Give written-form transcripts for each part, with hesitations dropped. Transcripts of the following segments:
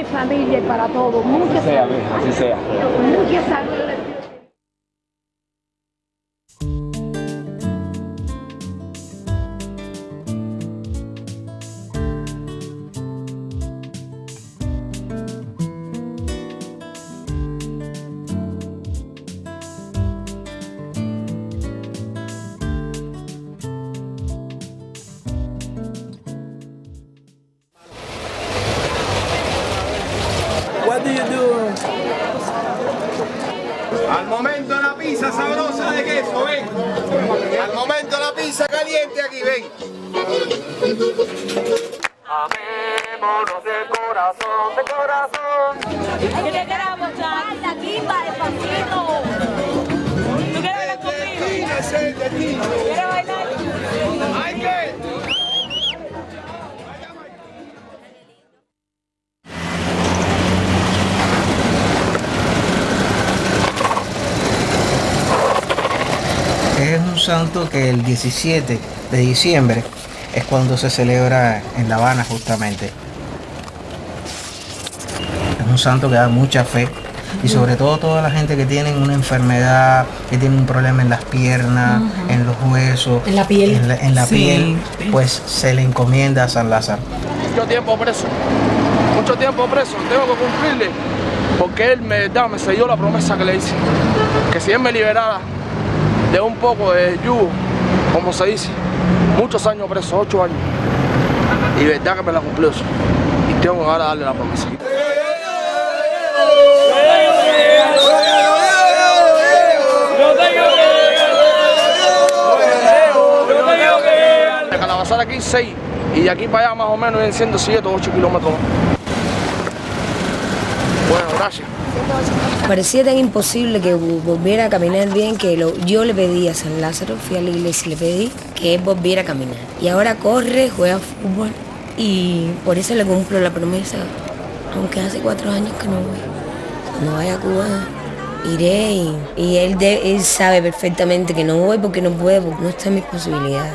mi familia y para todos. Mucha salud. Así sea. Mucha salud. What do you do? Al momento la pizza sabrosa de queso, ven. Al momento la pizza caliente aquí, ven. Amémonos de corazón, de corazón. ¿Qué te queramos, Charlie? Aquí va despacito. ¿Tú quieres bailar conmigo? ¿Quieres bailar? ¡Hay que! Es un santo que el 17 de diciembre es cuando se celebra en La Habana justamente. Es un santo que da mucha fe y sobre todo toda la gente que tiene una enfermedad, que tiene un problema en las piernas, en los huesos, en la piel, piel, pues se le encomienda a San Lázaro. Mucho tiempo preso, tengo que cumplirle, porque él me selló la promesa que le hice, que si él me liberara de un poco de yugo, como se dice, muchos años preso, 8 años, y verdad que me la cumplió eso, y tengo que ahora darle la promesa. De Calabazar aquí 6, y de aquí para allá más o menos en 107 o 8 kilómetros. Bueno, gracias. Parecía tan imposible que volviera a caminar bien que yo le pedí a San Lázaro, fui a la iglesia y le pedí que él volviera a caminar. Y ahora corre, juega fútbol y por eso le cumplo la promesa, aunque hace 4 años que no voy. Cuando vaya a Cuba iré y él sabe perfectamente que no voy porque no puedo, porque no está en mis posibilidades.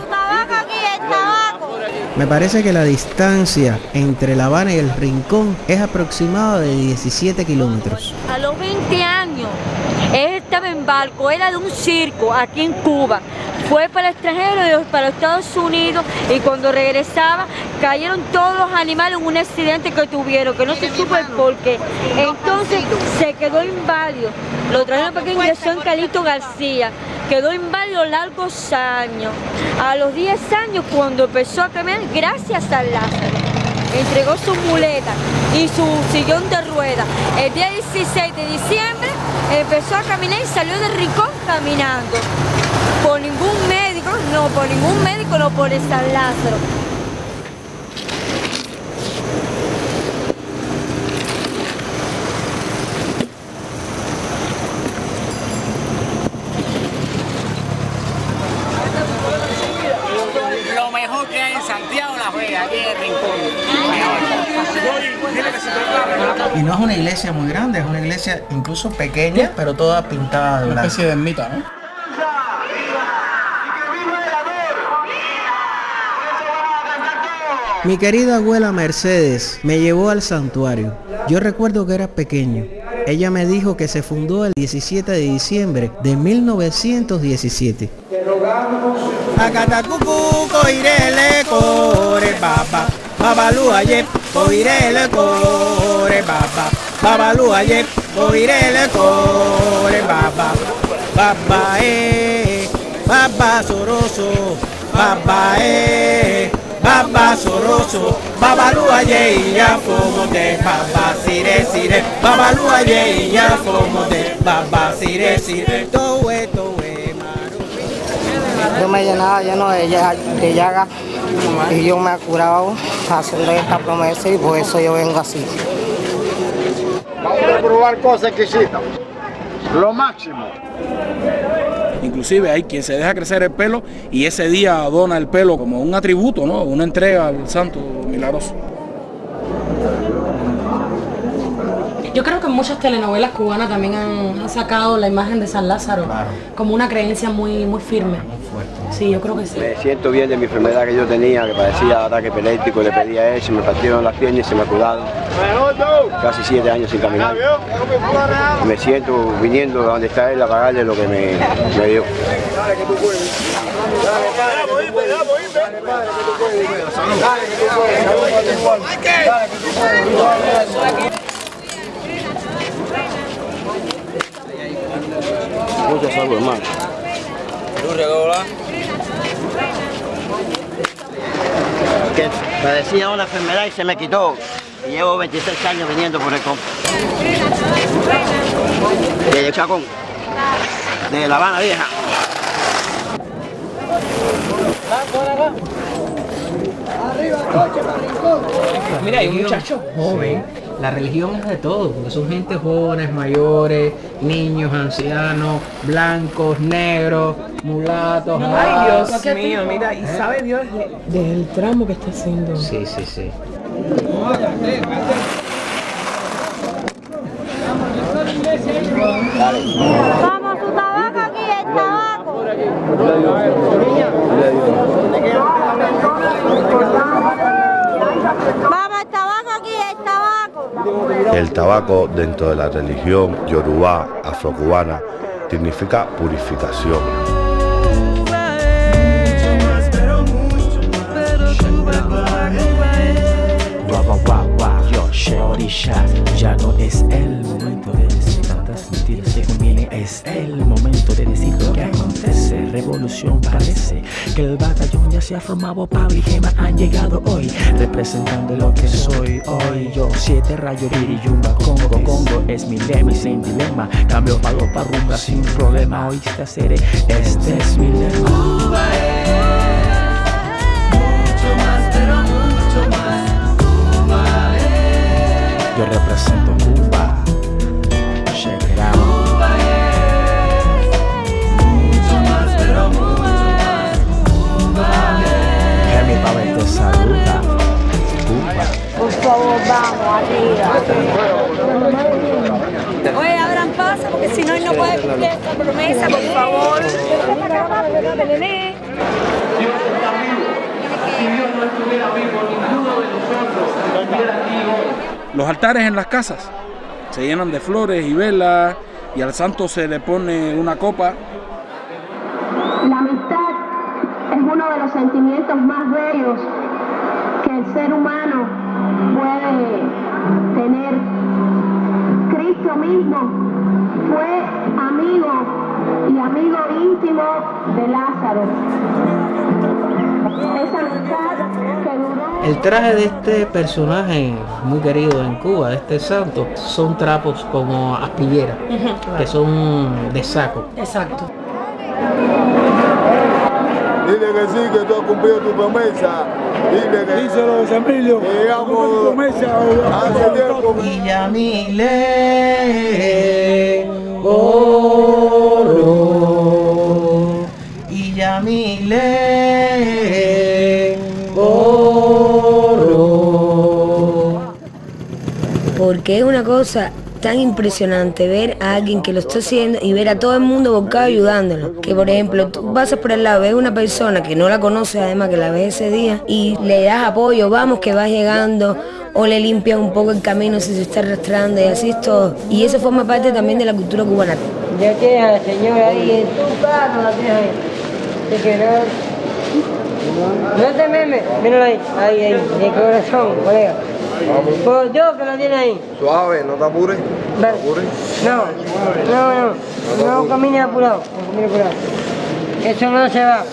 Me parece que la distancia entre La Habana y El Rincón es aproximada de 17 kilómetros. A los 20 años, él estaba en barco, era de un circo aquí en Cuba. Fue para el extranjero, para Estados Unidos, y cuando regresaba cayeron todos los animales en un accidente que tuvieron, que no se supo el porqué. Entonces se quedó inválido. Lo trajeron para que ingresó en Calixto García. Quedó inválido largos años. A los 10 años, cuando empezó a caminar, gracias a San Lázaro, entregó su muleta y su sillón de ruedas. El día 16 de diciembre empezó a caminar y salió del Rincón caminando. Por ningún médico, no por el San Lázaro. Lo mejor que hay en Santiago la Vega, aquí en el Rincón. Y no es una iglesia muy grande, es una iglesia incluso pequeña, pero toda pintada de blanco. Una especie de ermita, ¿no? Mi querida abuela Mercedes me llevó al santuario. Yo recuerdo que era pequeño. Ella me dijo que se fundó el 17 de diciembre de 1917. Acatacucu, coirele, core, baba, babalu aye, coirele, core, baba, babalu aye, coirele, core, baba, baba soroso, baba Baba soroso, babalu aye ya fomo de baba sire, babalu aye ya fomo de baba sire, towe maru. Yo me llenaba lleno de llagas y yo me he curado haciendo esta promesa y por eso yo vengo así. Vamos a probar cosas exquisitas, lo máximo. Inclusive hay quien se deja crecer el pelo y ese día dona el pelo como un atributo, ¿no? Una entrega al santo milagroso. Yo creo que muchas telenovelas cubanas también han sacado la imagen de San Lázaro, claro, como una creencia muy firme. Muy fuerte. Sí, yo creo que sí. Me siento bien de mi enfermedad que yo tenía, que padecía ataque epiléptico, le pedí a él, se me partieron las piernas y se me curaron. casi 7 años sin caminar. Me siento viniendo a donde está él a pagarle lo que me dio. Mucha salud, hermano. Que padecía una enfermedad y se me quitó. Y llevo 26 años viniendo por el campo. De Chacón, de La Habana Vieja. Mira, hay un muchacho joven. La religión es de todo, porque son gente jóvenes, mayores, niños, ancianos, blancos, negros, mulatos. Ay, Dios mío, mira, y sabe Dios del tramo que está haciendo. Sí, sí, sí. Vamos, tu tabaco aquí, el tabaco. Vamos, el tabaco aquí, el tabaco. El tabaco dentro de la religión yorubá afrocubana significa purificación. Ya no es el momento de decir tantas mentiras que conviene, es el momento de decir lo que acontece. Revolución parece que el batallón ya se ha formado. Pablo y Gema han llegado hoy, representando lo que soy hoy. Yo, 7 rayos, Viriyumba, Congo es mi lema y sin dilema. Cambio palo para rumba sin problema. Oíste hacer, este es mi lema. Cuba es mucho más, pero mucho más. Yo represento Cuba, check it out. Cuba es mucho más, pero mucho más. Cuba es. Gemi Pavel te saluda, Cuba. Por favor, vamos, arriba. Oye, abran paso, porque si no, él no puede cumplir esta promesa, por favor. Si Dios no estuviera vivo, ninguno de nosotros estuviera vivo. Los altares en las casas se llenan de flores y velas y al santo se le pone una copa. La amistad es uno de los sentimientos más bellos que el ser humano puede tener. Cristo mismo fue amigo y amigo íntimo de Lázaro. Esa amistad que duró. El traje de este personaje muy querido en Cuba, de este santo, son trapos como aspilleras, que son de saco. Exacto. Dile que sí, que tú has cumplido tu promesa. Dile que... Díselo, Emilio. Que llegamos hace tiempo. Y Yamile oro, y Yamile oro. Porque es una cosa tan impresionante ver a alguien que lo está haciendo y ver a todo el mundo volcado ayudándolo. Que por ejemplo, tú pasas por el lado, ves una persona que no la conoces, además que la ves ese día, y le das apoyo, vamos que vas llegando, o le limpias un poco el camino si se está arrastrando, y así es todo. Y eso forma parte también de la cultura cubana. Ya tienes a la señora ahí en tu carro, la tienes ahí. Te quedas. No te memes, míralo ahí, ahí, de corazón, colega. Por Dios que lo tiene ahí. Suave, no te apures. No, no camine apurado, no camine apurado. Eso no se va.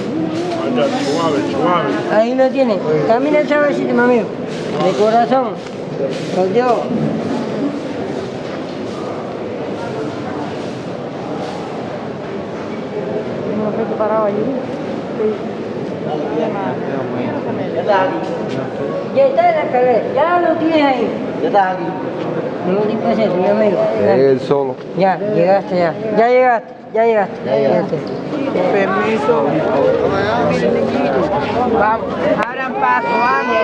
Ahí lo tiene. Camina suavecito, mi amigo. De corazón. Por Dios. Tengo que parado allí. Ya está en la escalera, ya lo tienes ahí. Ya estás aquí. No te pases, mi amigo. Él solo. Ya, llegaste ya. Ya llegaste. Permiso. Vamos, abran paso, vamos.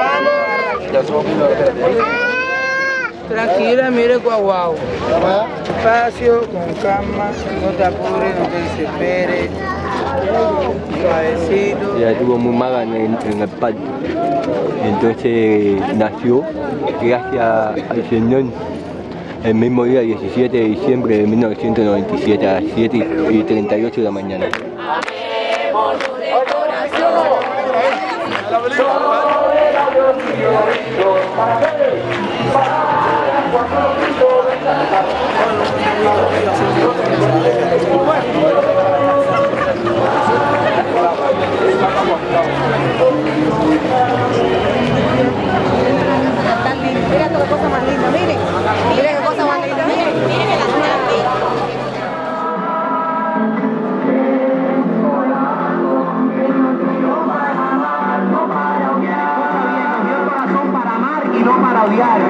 Tranquila, mire guau. Despacio, con calma, no te apures, no te desesperes. Suavecito. Ya estuvo muy mala en el parque. Entonces nació gracias al Señor el mismo día 17 de diciembre de 1997 a las 7:38 de la mañana. Mira qué cosa más linda, miren. Mira qué cosa más linda. Miren el Atlántico. Para amar y no para odiar.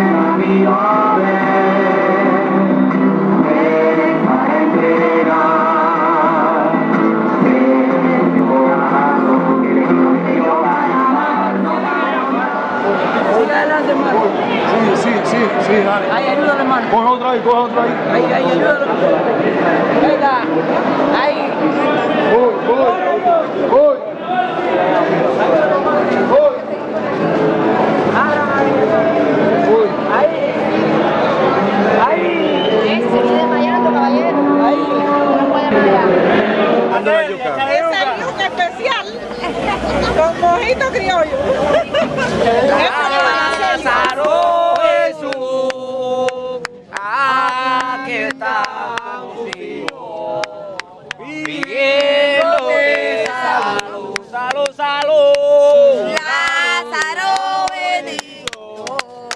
Sí, dale. Ahí, ayúdale, hermano. Coge otra ahí. Ahí, ayúdale. Venga. Ahí. Voy. Ahí. Se viene desmayando, caballero. Ahí. No puede desmayar. Esa es yuca especial con mojito criollo. Lázaro Jesús, aquí está contigo, pidiéndote salud. Lázaro bendito.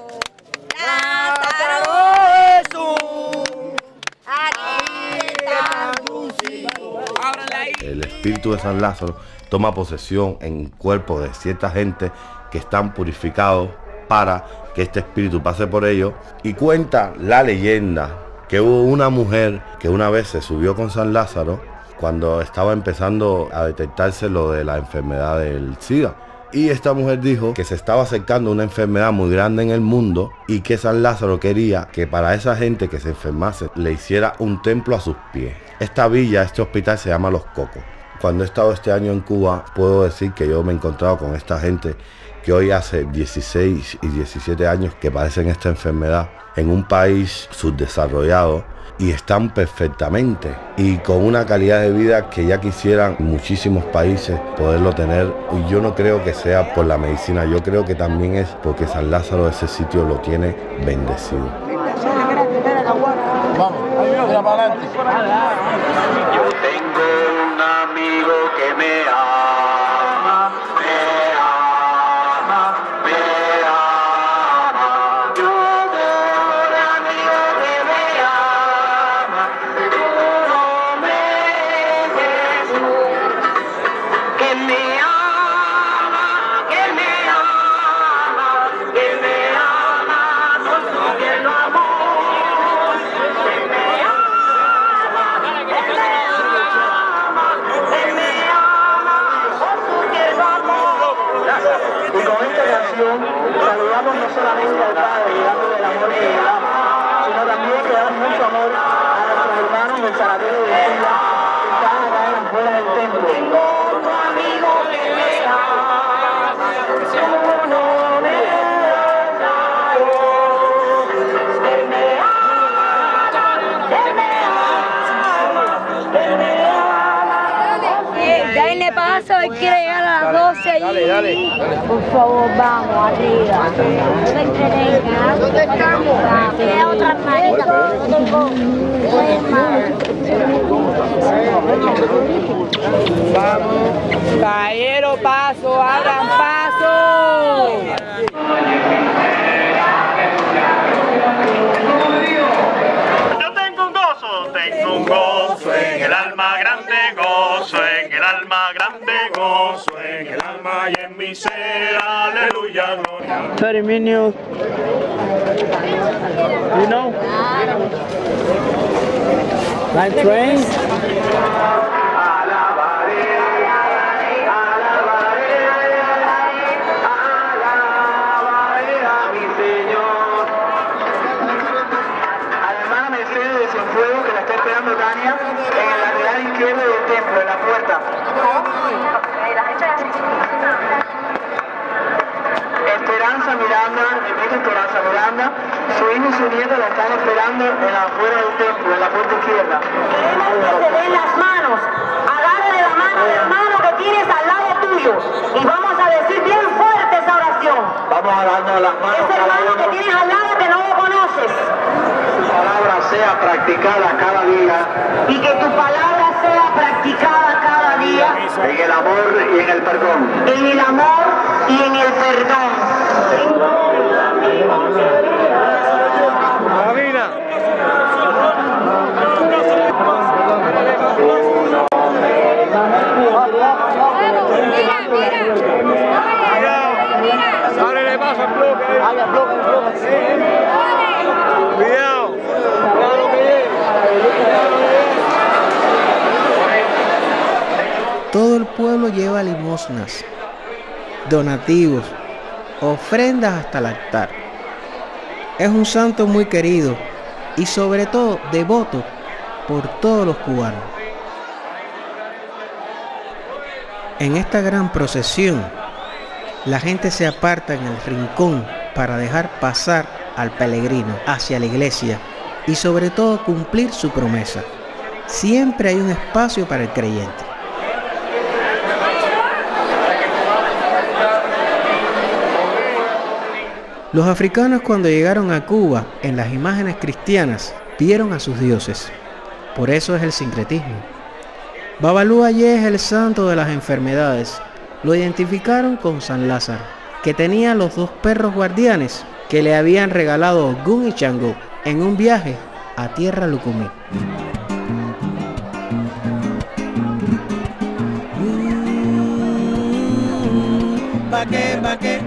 Lázaro Jesús, aquí está contigo. El espíritu de San Lázaro toma posesión en el cuerpo de cierta gente que están purificados para que este espíritu pase por ellos. Y cuenta la leyenda que hubo una mujer que una vez se subió con San Lázaro cuando estaba empezando a detectarse lo de la enfermedad del SIDA. Y esta mujer dijo que se estaba acercando una enfermedad muy grande en el mundo y que San Lázaro quería que para esa gente que se enfermase le hiciera un templo a sus pies. Esta villa, este hospital se llama Los Cocos. Cuando he estado este año en Cuba, puedo decir que yo me he encontrado con esta gente que hoy hace 16 y 17 años que padecen esta enfermedad en un país subdesarrollado y están perfectamente y con una calidad de vida que ya quisieran muchísimos países poderlo tener. Y yo no creo que sea por la medicina, yo creo que también es porque San Lázaro ese sitio lo tiene bendecido. Vamos, mira para adelante. Yo tengo un amigo que me ama. Yo tengo un amigo que me ama. Tu nombre es Jesús. Que me ama, que me ama, que me ama con su tierno amor. Y con esta canción saludamos no solamente al Padre, dándole el amor que le damos, sino también que damos mucho amor a nuestros hermanos del sanatorio de SIDA que están acá en las afueras del templo. Tengo un amigo que me ama, su nombre es Él me ama, Él me ama, Él me ama. Denle paso, él quiere llegar a las 12 allí. Dale. Por favor, vamos, arriba. No me entretengas. ¿Dónde estamos? Tiene otra marca. Vamos, caballero, paso, abran paso. Yo tengo un gozo en el alma, grande gozo en el alma, grande gozo en el alma y en mi ser, aleluya, gloria. 30 minutes. You know? Line train. Esperanza Miranda, Emilio Esperanza Miranda, su hijo y su nieto la están esperando en la afuera del templo, en la puerta izquierda. Queremos que se den las manos, agarre la mano del hermano que tienes al lado tuyo y vamos a decir bien fuerte esa oración. Vamos a darnos las manos. Ese hermano que tienes al lado que no lo conoces. Tu palabra sea practicada cada día. Y que tu palabra sea practicada cada día. En el amor y en el perdón. En el amor y en el perdón. Ábrele paso al bloque. Cuidado. Todo el pueblo lleva limosnas, donativos, ofrendas hasta el altar. Es un santo muy querido y sobre todo devoto por todos los cubanos. En esta gran procesión, la gente se aparta en el rincón para dejar pasar al peregrino hacia la iglesia y sobre todo cumplir su promesa. Siempre hay un espacio para el creyente. Los africanos cuando llegaron a Cuba, en las imágenes cristianas, vieron a sus dioses. Por eso es el sincretismo. Babalú Ayé es el santo de las enfermedades. Lo identificaron con San Lázaro, que tenía los dos perros guardianes que le habían regalado Ogún y Changó en un viaje a Tierra Lucumí. Baque, baque,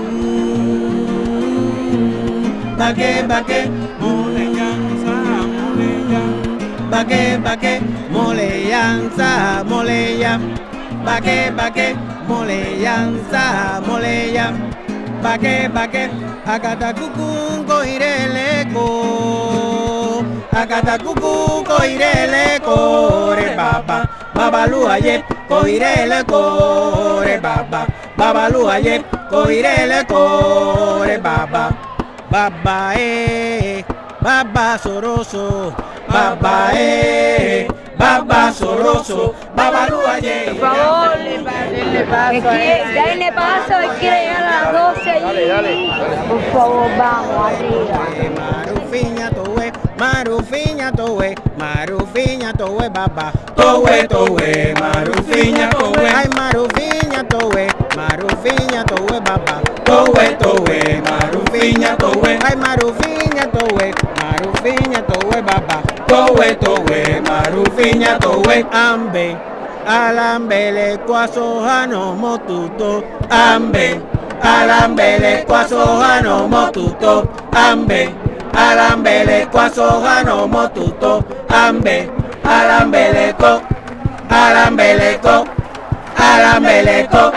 baque, baque, moleyanza, moleyan. Baque, baque, moleyanza, moleyan. Baque, baque, moleyanza, moleyan. Baque, baque, acatacucún coireleco. Acatacucún coireleco, re baba. Babalú Ayé, coireleco, re baba. Babalú Ayé, coireleco, re baba. Baba baba soroso, baba baba soroso, Babalú Ayé. Por favor, denle paso, él quiere llegar a las 12 allí. Dale. Por favor, vamos arriba. Marufiña towe, marufiña towe, marufiña towe, baba. Towe, towe, marufiña towe. Ay, marufiña towe, marufiña towe, baba. Towe, towe, marufiña towe. Ay, marufiña towe, marufiña towe, baba. Towe, towe, marufiña towe. Ambe, alambele cuasojano motuto. Ambe, alambele cuasojano motuto. Ambe, alambele cuasojano motuto. Ambe, alambeleco, alambeleco, alambeleco.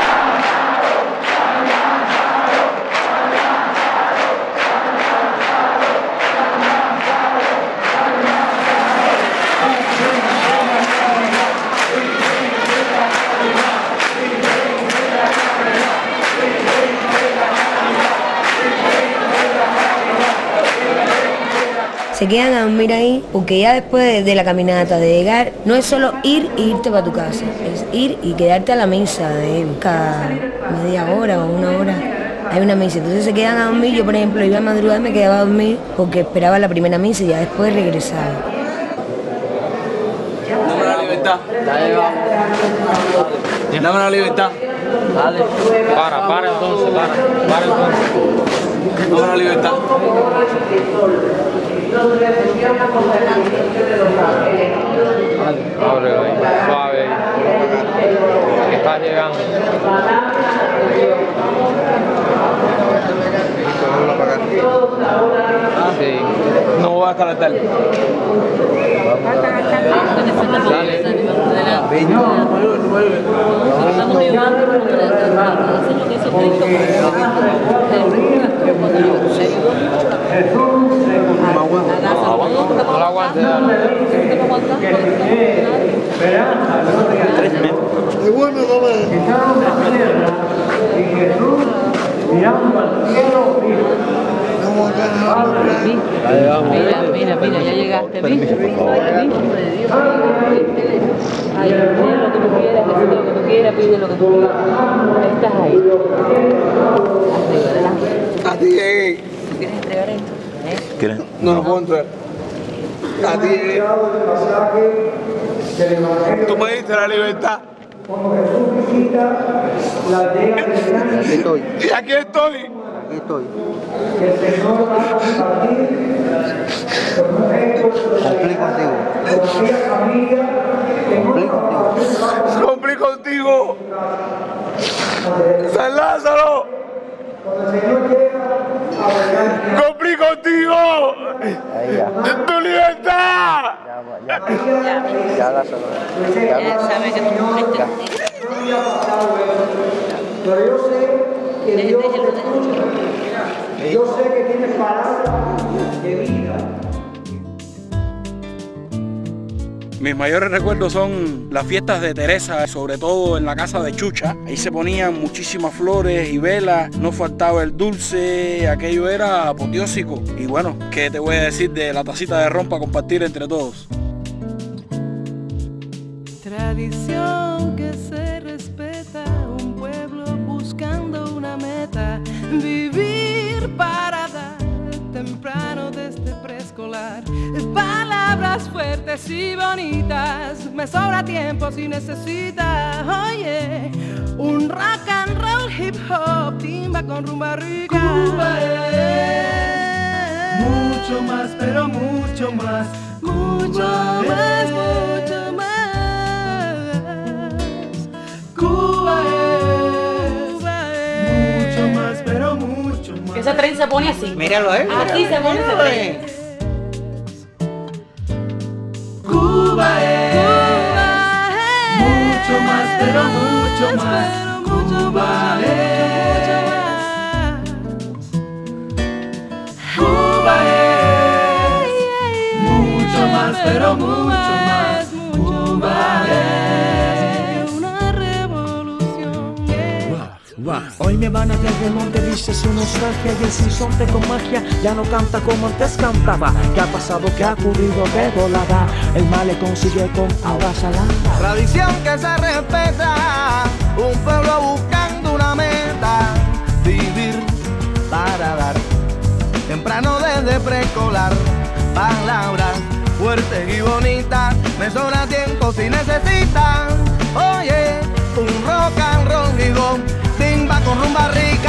Se quedan a dormir ahí porque ya después de la caminata, de llegar, no es solo ir e irte para tu casa, es ir y quedarte a la misa de cada media hora o una hora. Hay una misa, entonces se quedan a dormir. Yo, por ejemplo, iba a madrugar y me quedaba a dormir porque esperaba la primera misa y ya después regresaba. Dame la libertad. Dame la libertad. Dale. Para entonces, para entonces. Dame la libertad. Abre ahí, suave ahí. Que está llegando. Sí. No voy a calentar. No la aguante. Es bueno, no me... Mira, ya llegaste, ¿viste? Ay, pide lo que tú quieras, decide lo que tú quieras, pide lo que tú quieras. Estás ahí. A ti llegué. ¿Tú quieres entregar esto? ¿Quieres? No lo puedo entrar. A ti llegué. Tú me diste la libertad. Aquí estoy. Y aquí estoy. Aquí estoy. Cumplí contigo. Cumplí contigo. San Lázaro. Cumplí contigo. Tu libertad. Ya Lázaro. Él sabe que tú cumpliste. Pero yo sé que Dios, yo sé que tienes palabras de vida. Mis mayores recuerdos son las fiestas de Teresa, sobre todo en la casa de Chucha. Ahí se ponían muchísimas flores y velas, no faltaba el dulce, aquello era apoteósico. Y bueno, ¿qué te voy a decir de la tacita de ron para compartir entre todos? Tradición que se respeta, un pueblo buscando una meta, vivir para dar temprano desde preescolar, palabras fuertes y bonitas, me sobra tiempo si necesitas, oye, un rock and roll, hip hop, timba con rumba rica. Cuba es mucho más, pero mucho más, mucho más, mucho más. Cuba es mucho más, pero mucho más. Que ese tren se pone así. Míralo, Así se pone ese tren. Cuba es mucho más, pero mucho más. Cuba es mucho más, pero mucho más. Cuba es una revolución. Hoy me van a desde monte, dice su nostalgia y el sinsonte con magia ya no canta como antes cantaba. ¿Qué ha pasado? ¿Qué ha ocurrido? De volada el mal le consigue con agua salada. Tradición que se respeta, un pueblo buscando una meta, vivir para dar, temprano desde preescolar, palabras fuertes y bonitas, me sobra tiempo si necesitan, oye, un rock and roll y gong, timba con rumba rica.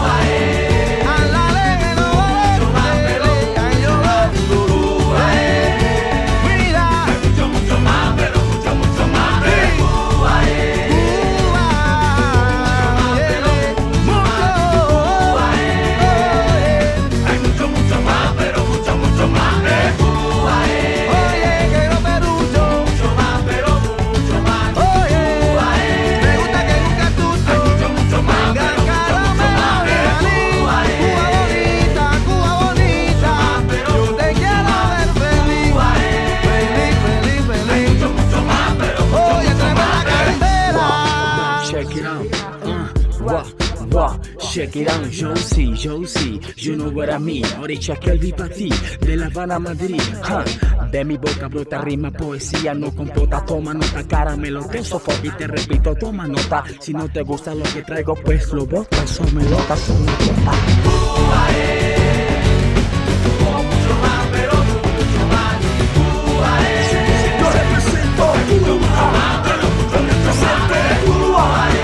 Check it out, Josie, you know what I mean. Ahora cheque el beat pa' ti, de La Habana a Madrid. De mi boca brota rima, poesía, no compota. Toma nota, caramelo, te sofoco y te repito, toma nota. Si no te gusta lo que traigo, pues lo botas, eso me lota, eso me bota. Mucho más, pero mucho más. Cuba es. Yo represento Cuba. Pero mucho más, pero Cuba es.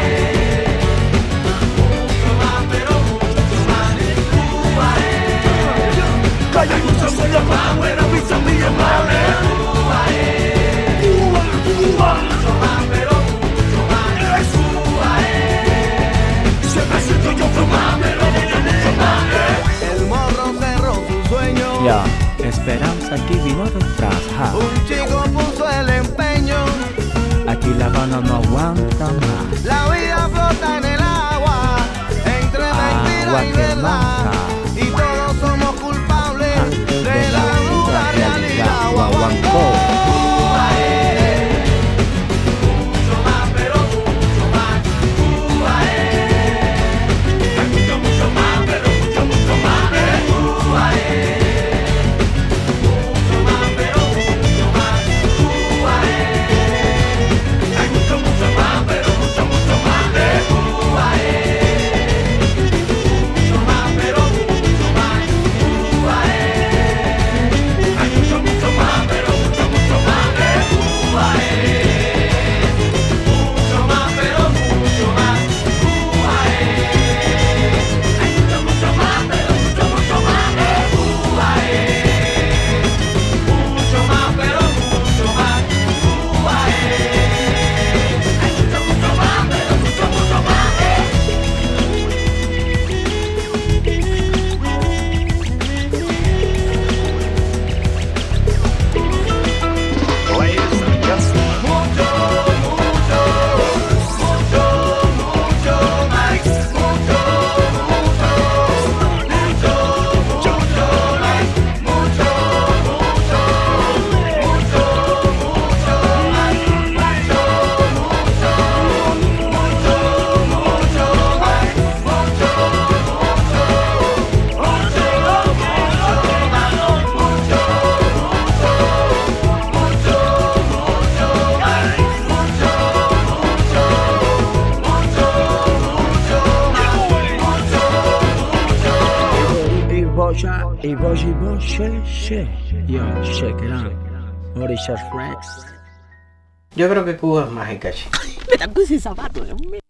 Hay muchas cosas más buenas, mis amigas más. Cuba es. Cuba, Cuba. Mucho más, pero mucho más. Es Cuba es. Siempre siento yo fue más, pero mucho más. El morro cerró su sueño. Ya, esperanza aquí vino detrás. Un chico puso el empeño. Aquí La Habana no aguanta más. La vida flota en el agua, entre mentira y verdad. Y todos somos culpables de la dura realidad. Guaguancó. Cuba es mucho más, pero mucho más. Cuba es mucho más, pero Chucha y Boji Boche, yo, check it out. Mauritius Rex. Yo creo que Cuba es mágica, chico. Me dan ese zapato, Dios mío.